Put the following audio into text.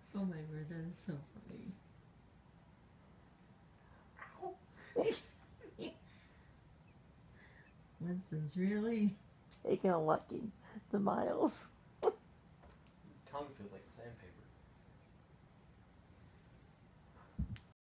Oh my word, that is so funny. Winston's really taking a liking to Myles. Tongue feels like sandpaper.